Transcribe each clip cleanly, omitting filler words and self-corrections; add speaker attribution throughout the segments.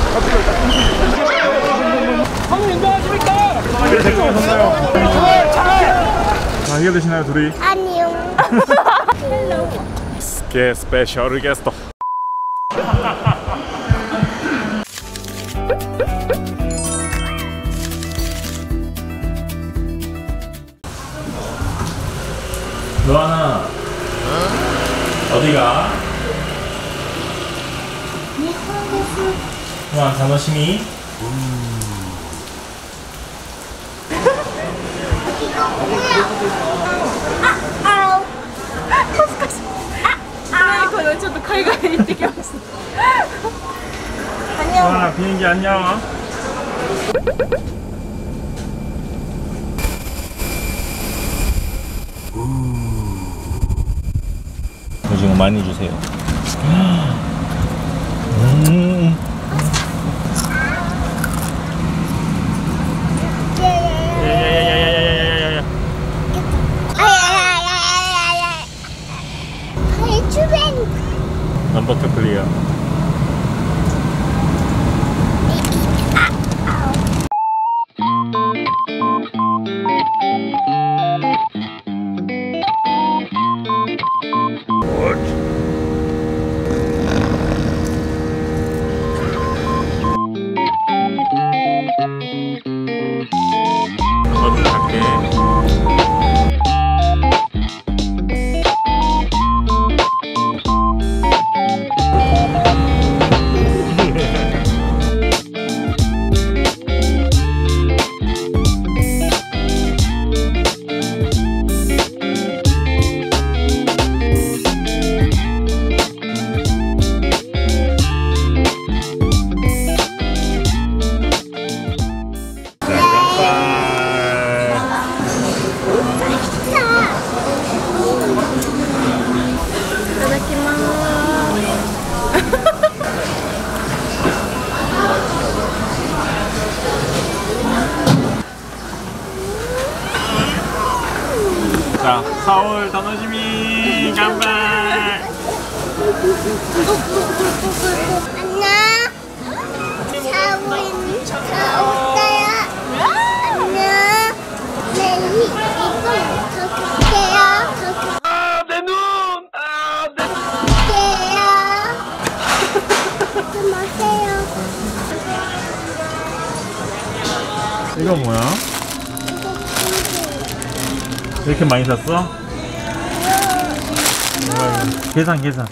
Speaker 1: 자, 해결되시나요, 둘이?
Speaker 2: 아니요.
Speaker 1: 게 스페셜 게스트. 노아나, 어디가? 노아, 楽しみ?
Speaker 3: 저도海外に行ってきました.
Speaker 1: 안녕. 비행기 안녕. 오징어 많이 주세요. 넘버 2 클리어. 넘버 2 갈게. 자, 서울 더노시미 간발.
Speaker 2: 안녕. 서울어요. 안녕. 내일 이거 더 볼게요.
Speaker 1: 아, 내 눈! 아, 내 눈!
Speaker 2: 볼게요. 마세요.
Speaker 1: 이거 뭐야? 이렇게 많이 샀어? 계산. 계산.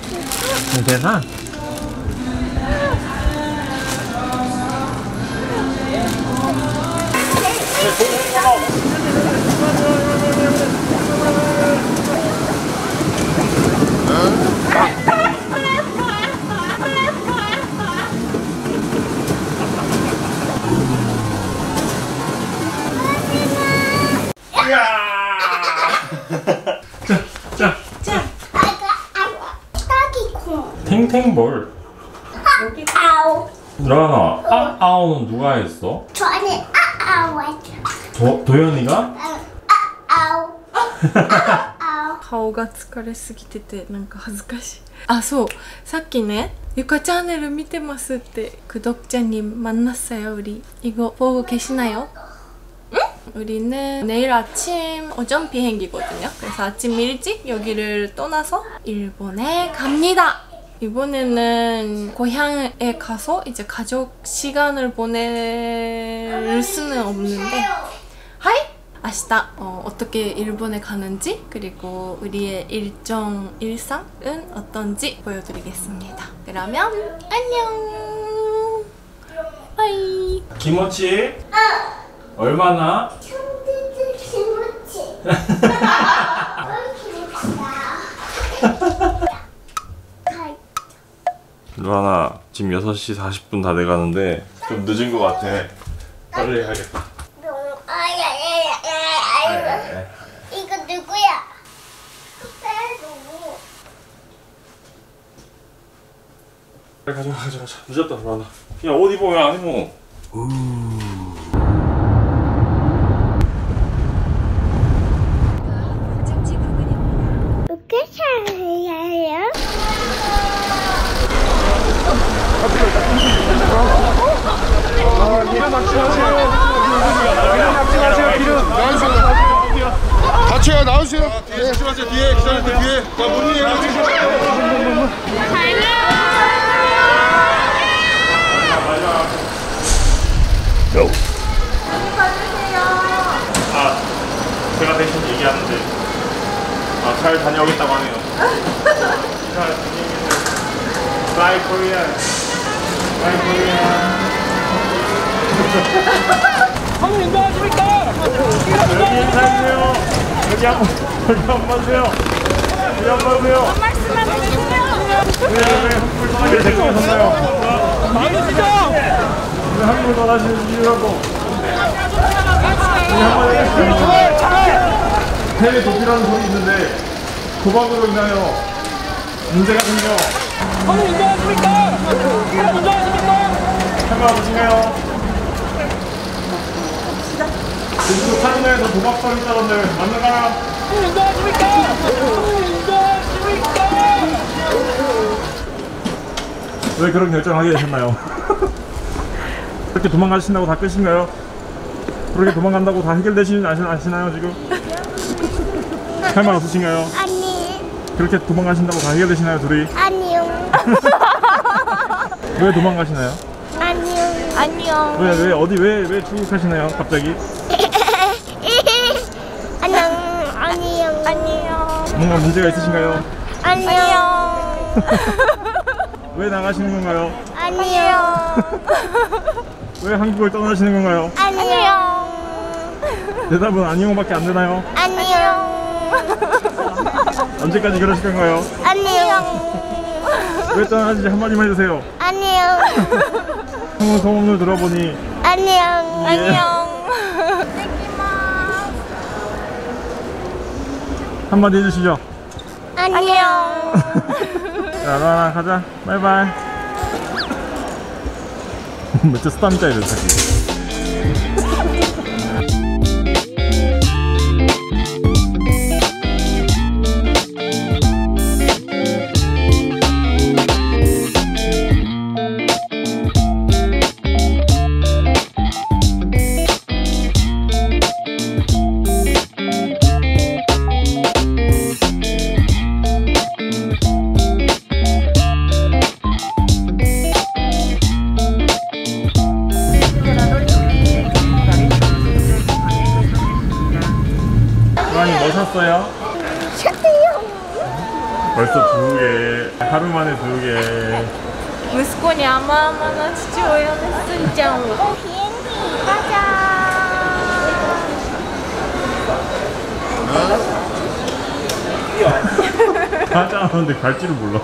Speaker 1: 자.
Speaker 2: 딸기콩.
Speaker 1: 탱탱볼.
Speaker 2: 아우.
Speaker 1: 라나, 아우는 누가 했어?
Speaker 2: 저는 아우 했죠.
Speaker 1: 도연이가?
Speaker 2: 아우. 아우.
Speaker 3: 顔が疲れすぎててなんか恥ずかしい。あ、そう、さっきねゆかチャンネル見てますって구독자님 만났어요. 우리 이거 보고 계시나요? 응? 우리는 내일 아침 오전 비행기거든요. 그래서 아침 일찍 여기를 떠나서 일본에 갑니다. 이번에는 고향에 가서 이제 가족 시간을 보낼 수는 없는데 하이! 明日 어떻게 일본에 가는지 그리고 우리의 일상은 어떤지 보여드리겠습니다. 그러면 안녕! 바이!
Speaker 1: 김치? 얼마나?
Speaker 2: 김치.
Speaker 1: 루아나, 지금 6시 40분 다 돼가는데 좀 늦은 것 같아. 빨리 해야겠다.
Speaker 2: 이거 누구야?
Speaker 1: 빨리 가져가. 늦었다, 루아나. 야, 옷 입어. 왜 안 입어?
Speaker 2: 이렇게 잘해요?
Speaker 4: 같이요 나오세요. 뒤에 조심하세요. 뒤에 기다리세요. 뒤에. 자 문이에요.
Speaker 1: 아, 제가 대신 얘기하는데 잘 다녀오겠다고 하네요. 잘 다녀오겠네요. Bye Korea. Bye Korea.
Speaker 5: 형님 인사하십니까?
Speaker 1: 여기 인사해주세요. 여기 한번 봐주세요. 여기 한번 봐주세요. 왜 댓글 섰나요?
Speaker 5: 많으시죠?
Speaker 1: 왜 한국을 떠나시는 이유라고? 한번 해주세요. 해외 도피라는 소리 있는데 도박으로 인하여 문제가 생겨.
Speaker 5: 형님 인사하십니까? 형님 인사하십니까?
Speaker 1: 상관없으신가요? 지금 카지노에서 도박방 있다던데 맞는가요?
Speaker 5: 형님 인사하십니까? 형님 인사하십니까?
Speaker 1: 왜 그런 결정을 하게 되셨나요? 그렇게 도망가신다고 다 끝인가요? 그렇게 도망간다고 다 해결되시는 아시나요 지금? 할 말 없으신가요?
Speaker 2: 아니.
Speaker 1: 그렇게 도망가신다고 다 해결되시나요 둘이?
Speaker 2: 아니요.
Speaker 1: 왜 도망가시나요?
Speaker 2: 아니요.
Speaker 3: 안녕.
Speaker 1: 왜 어디 왜 출국하시나요 갑자기?
Speaker 2: 안녕. 아니요.
Speaker 3: 안녕.
Speaker 1: 뭔가 문제가 있으신가요?
Speaker 2: 안녕.
Speaker 1: 왜 나가시는 건가요?
Speaker 2: 안녕.
Speaker 1: 왜 한국을 떠나시는 건가요?
Speaker 2: 안녕.
Speaker 1: 대답은 아니요밖에 안 되나요?
Speaker 2: 안녕.
Speaker 1: 언제까지 그러실 건가요?
Speaker 2: 안녕.
Speaker 1: 왜 떠나는지 한마디만 해주세요.
Speaker 2: 안녕.
Speaker 1: 한국 소문을 들어보니
Speaker 2: 안녕.
Speaker 3: 안녕.
Speaker 1: 한마디 해주시죠.
Speaker 2: 안녕.
Speaker 1: 자, 로아나 가자. 바이바이. 진짜 스타입니다 이런 새끼. 로아니 뭐 샀어요?
Speaker 2: 샤트요.
Speaker 1: 벌써 2개. 하루 만에 2개.
Speaker 3: 息子に甘々な父親のすんちゃんを。
Speaker 2: 비행기 가자.
Speaker 1: 가자 하는데 갈 줄을 몰라.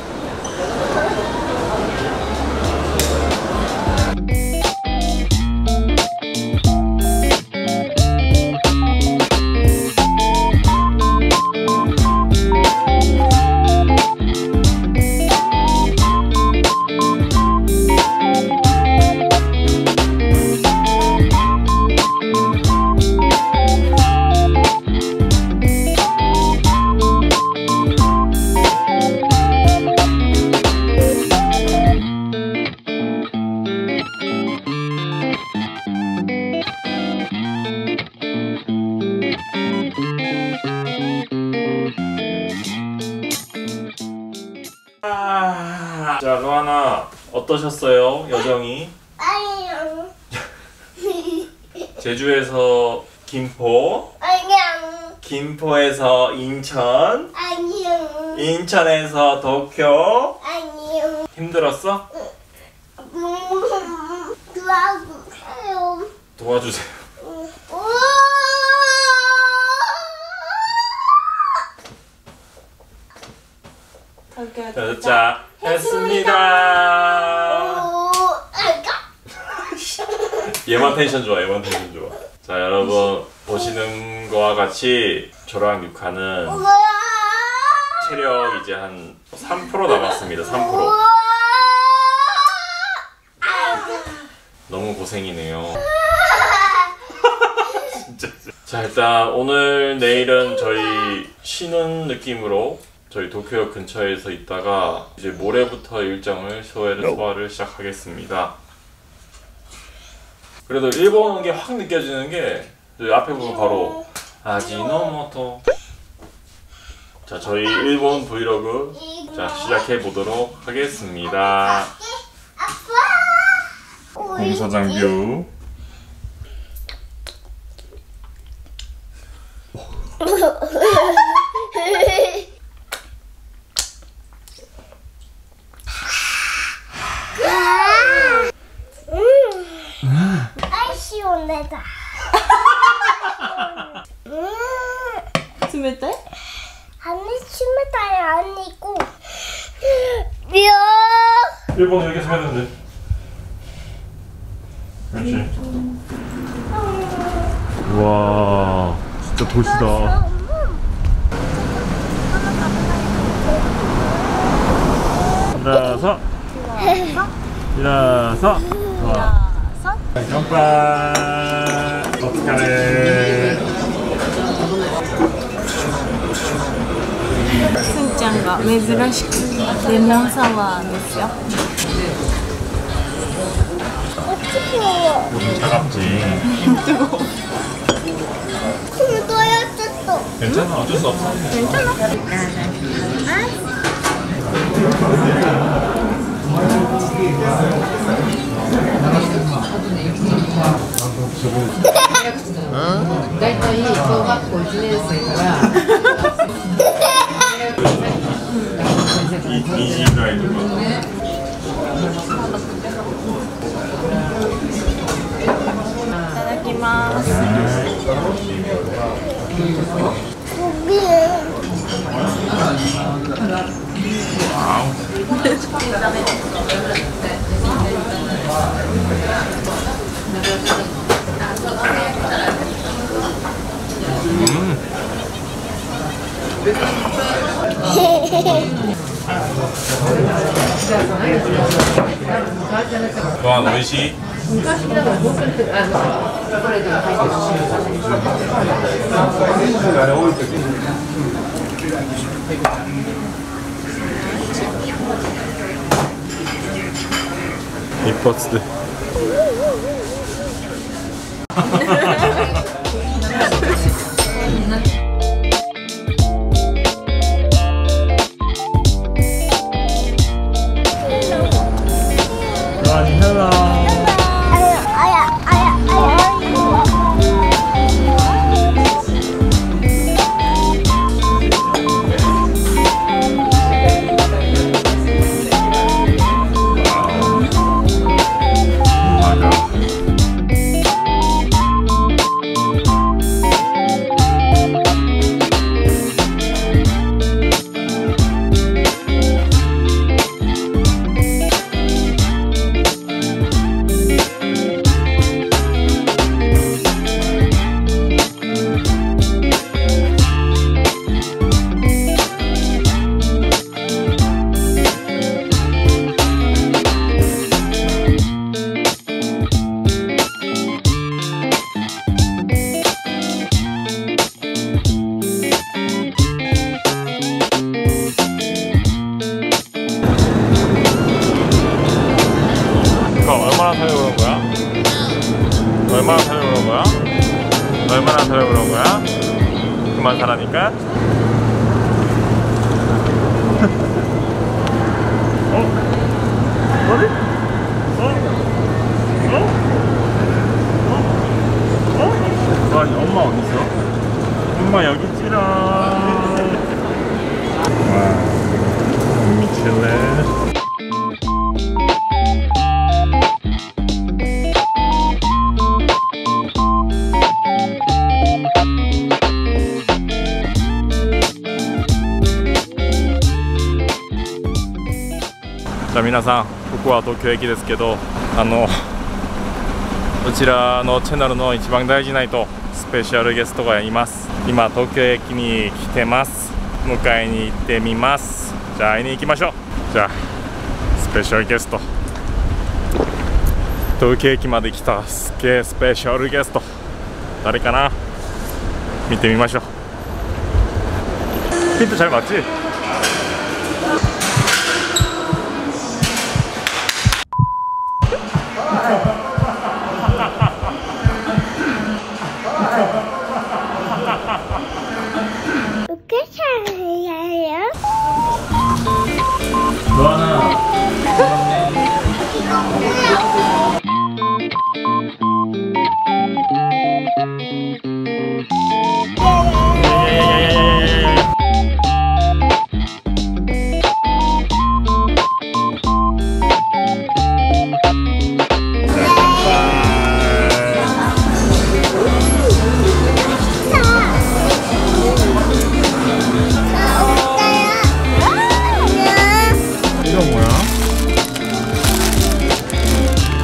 Speaker 1: 자, 로아나 어떠셨어요? 여정이?
Speaker 2: 안녕.
Speaker 1: 제주에서 김포,
Speaker 2: 안녕.
Speaker 1: 김포에서 인천,
Speaker 2: 안녕.
Speaker 1: 인천에서 도쿄.
Speaker 2: 안녕.
Speaker 1: 힘들었어?
Speaker 2: 도와주세요.
Speaker 1: 도와주세요. 자, 했습니다. 얘만 텐션 좋아, 얘만 텐션 좋아. 자, 여러분 보시는 거와 같이 저랑 육하는 체력 이제 한 3% 남았습니다. 3%. 너무 고생이네요. 진짜. 자, 일단 오늘 내일은 저희 쉬는 느낌으로 저희 도쿄역 근처에서 있다가 이제 모레부터 일정을 소화를 시작하겠습니다. 그래도 일본 온 게 확 느껴지는 게 저희 앞에 보면 바로 아지노모토. 자, 저희 일본 브이로그 자 시작해 보도록 하겠습니다. 공사장 뷰.
Speaker 2: 아이 시원하다.
Speaker 3: 冷たい
Speaker 2: 안에 침대에 아니고 뿅.
Speaker 1: 일본 이렇게 해야 되는데. 그렇지. 와, 진짜 도시다. 일어서. 일어서.乾杯. 오츠카레.
Speaker 3: すんちゃんが珍しくレモンサワーですよ。
Speaker 1: 차갑지.
Speaker 2: 또
Speaker 1: 괜찮아, 어쩔 수 없어. 와, 오이시. 이뻐스. 얼마나 사려고 그런 거야? 얼마나 사려고 그런 거야? 그만 사라니까? 어디? 아니, 엄마 어디 있어? 엄마 여기 있지롱. 와, 미칠래. 자, 皆さん、ここは東京駅ですけど、こちらのチャンネルの一番大事な人、スペシャルゲストがいます。今東京駅に来てます。迎えに行ってみます。じゃあ会いに行きましょう。じゃあスペシャルゲスト、東京駅まで来たスペシャルゲスト、誰かな、見てみましょう。ヒント잘 맞지?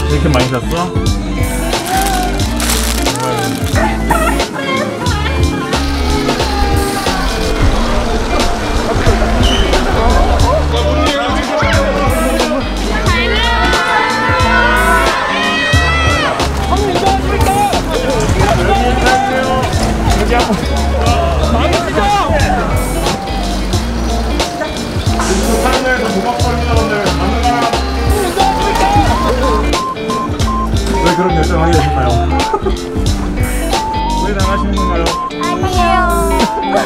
Speaker 1: 이렇게 많이 샀어?
Speaker 5: 선우 인정하십니까?
Speaker 1: 여기 한번
Speaker 5: 망했죠?
Speaker 1: 사는 데에서 도박거리는 분들 가능한 왜 그런 결정하게 되셨나요? 왜 나가시는 건가요?
Speaker 2: 아니에요.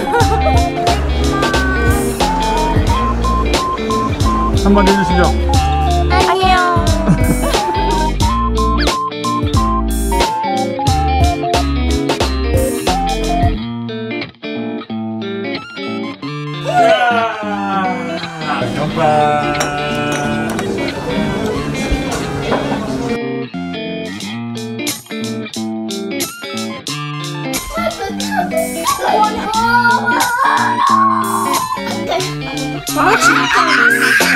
Speaker 1: 한번 해주시죠.
Speaker 2: 아니요.
Speaker 1: 乾杯.
Speaker 2: 아, 진짜.